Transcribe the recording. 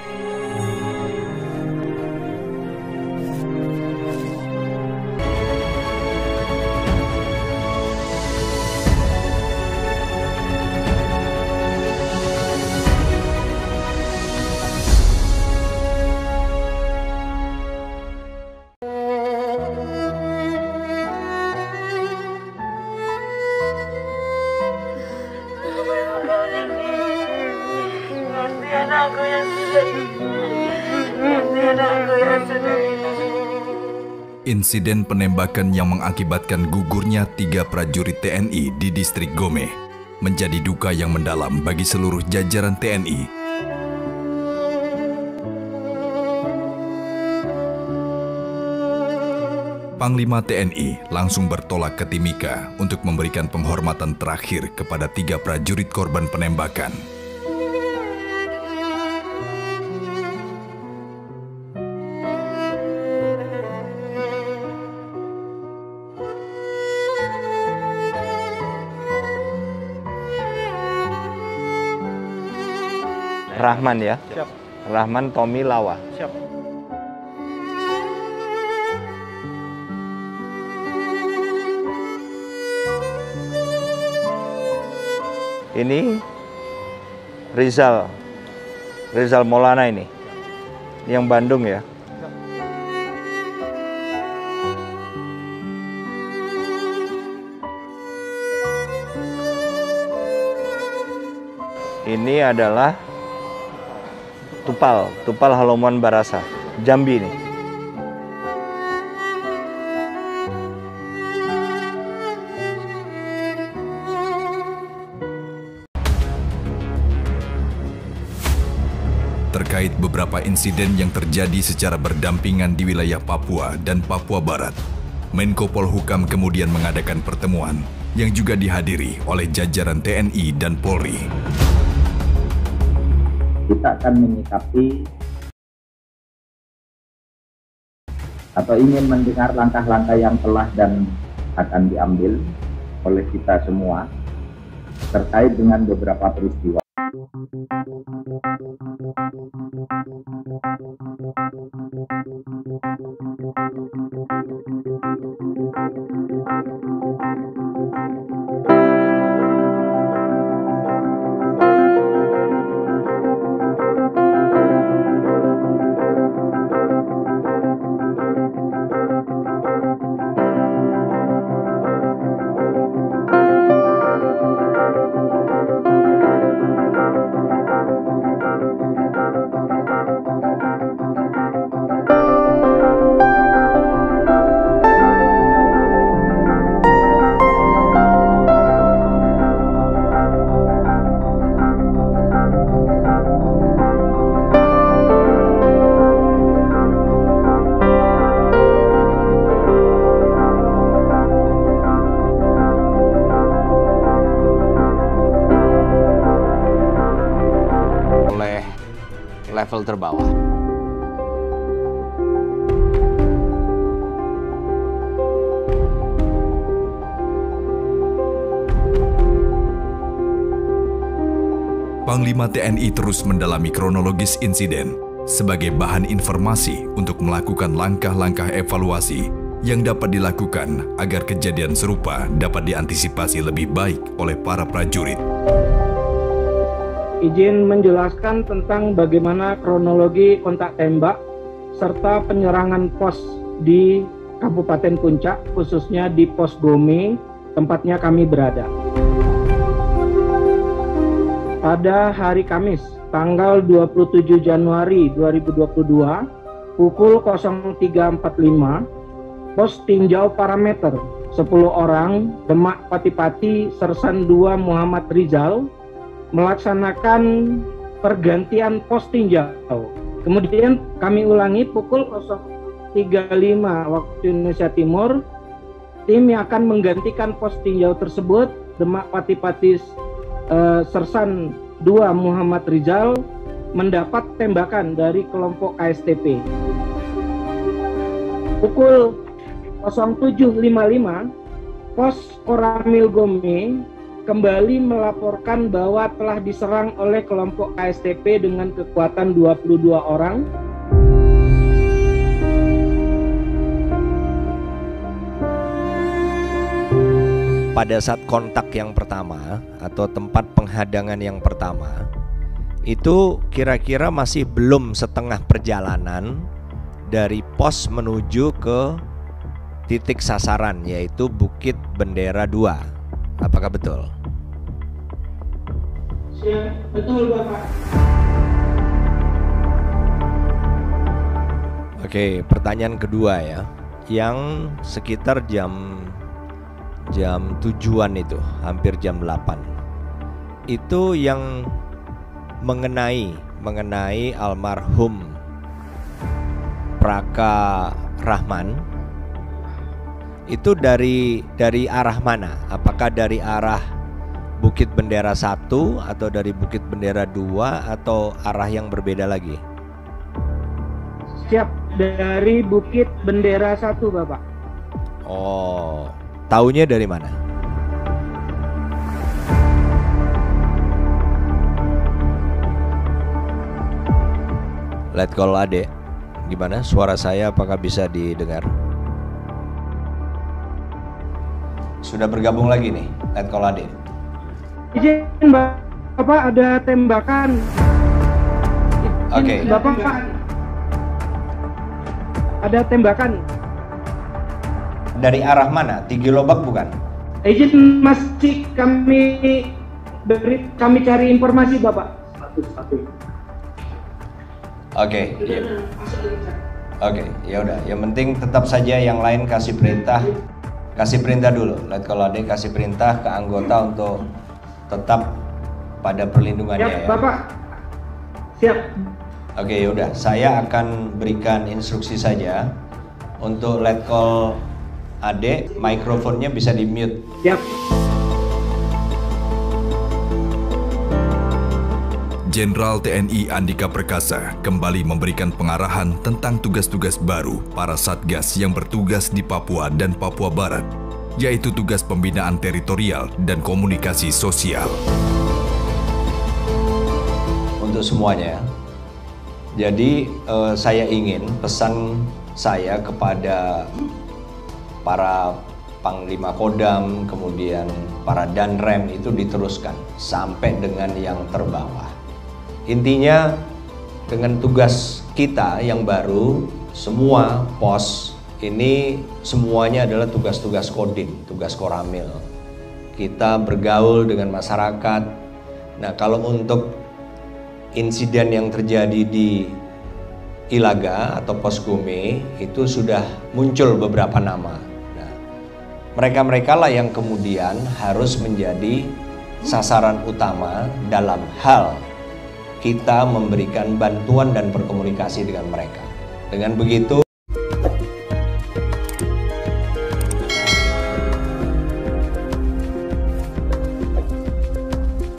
Insiden penembakan yang mengakibatkan gugurnya 3 prajurit TNI di distrik Gome menjadi duka yang mendalam bagi seluruh jajaran TNI. Panglima TNI langsung bertolak ke Timika untuk memberikan penghormatan terakhir kepada 3 prajurit korban penembakan. Rahman ya? Siap. Rahman Tommy Lawa. Siap. Ini Rizal Maulana ini. Yang Bandung ya? Ini adalah Tupal Haloman Barasa, Jambi nih. Terkait beberapa insiden yang terjadi secara berdampingan di wilayah Papua dan Papua Barat, Menko Polhukam kemudian mengadakan pertemuan yang juga dihadiri oleh jajaran TNI dan Polri. Kita akan menyikapi atau ingin mendengar langkah-langkah yang telah dan akan diambil oleh kita semua terkait dengan beberapa peristiwa. Level terbawah. Panglima TNI terus mendalami kronologis insiden sebagai bahan informasi untuk melakukan langkah-langkah evaluasi yang dapat dilakukan agar kejadian serupa dapat diantisipasi lebih baik oleh para prajurit. Izin menjelaskan tentang bagaimana kronologi kontak tembak serta penyerangan pos di Kabupaten Puncak, khususnya di pos Gome, tempatnya kami berada. Pada hari Kamis, tanggal 27 Januari 2022, pukul 03.45, pos tinjau parameter 10 orang Demak Pati-Pati Sersan 2 Muhammad Rizal melaksanakan pergantian pos tinjau. Kemudian kami ulangi pukul 03.05 waktu Indonesia Timur, tim yang akan menggantikan pos tinjau tersebut Demak Pati-Pati Sersan 2 Muhammad Rizal mendapat tembakan dari kelompok KSTP. Pukul 07.55 pos Koramil Gome kembali melaporkan bahwa telah diserang oleh kelompok KSTP dengan kekuatan 22 orang. Pada saat kontak yang pertama atau tempat penghadangan yang pertama, itu kira-kira masih belum setengah perjalanan dari pos menuju ke titik sasaran, yaitu Bukit Bendera 2. Apakah betul? Ya, betul Bapak. Oke, pertanyaan kedua ya, yang sekitar jam tujuan itu, hampir jam 8. Itu yang mengenai almarhum Praka Rahman. Itu dari arah mana? Apakah dari arah Bukit Bendera 1 atau dari Bukit Bendera 2 atau arah yang berbeda lagi? Siap, dari Bukit Bendera 1 Bapak. Oh, taunya dari mana? Letkol Ade, gimana suara saya, apakah bisa didengar? Sudah bergabung lagi nih, Letkol Ade. Izin Bapak, ada tembakan. Oke. Bapak, ada tembakan. Dari arah mana? Tinggi Lobak bukan? Izin, masih kami cari informasi Bapak. Oke. Oke, ya udah. Yang penting tetap saja yang lain kasih perintah dulu. Letkol Ade kasih perintah ke anggota untuk tetap pada perlindungannya ya. Bapak. Siap. Oke, ya udah. Saya akan berikan instruksi saja untuk Letkol Ade, mikrofonnya bisa di mute. Siap. Jenderal TNI Andika Perkasa kembali memberikan pengarahan tentang tugas-tugas baru para Satgas yang bertugas di Papua dan Papua Barat, yaitu tugas pembinaan teritorial dan komunikasi sosial. Untuk semuanya, jadi saya ingin pesan saya kepada para Panglima Kodam, kemudian para Danrem itu diteruskan sampai dengan yang terbawah. Intinya dengan tugas kita yang baru, semua pos ini semuanya adalah tugas-tugas Kodim, tugas Koramil. Kita bergaul dengan masyarakat. Nah, kalau untuk insiden yang terjadi di Ilaga atau Pos Gome itu sudah muncul beberapa nama. Nah, mereka-mereka lah yang kemudian harus menjadi sasaran utama dalam hal kita memberikan bantuan dan berkomunikasi dengan mereka. Dengan begitu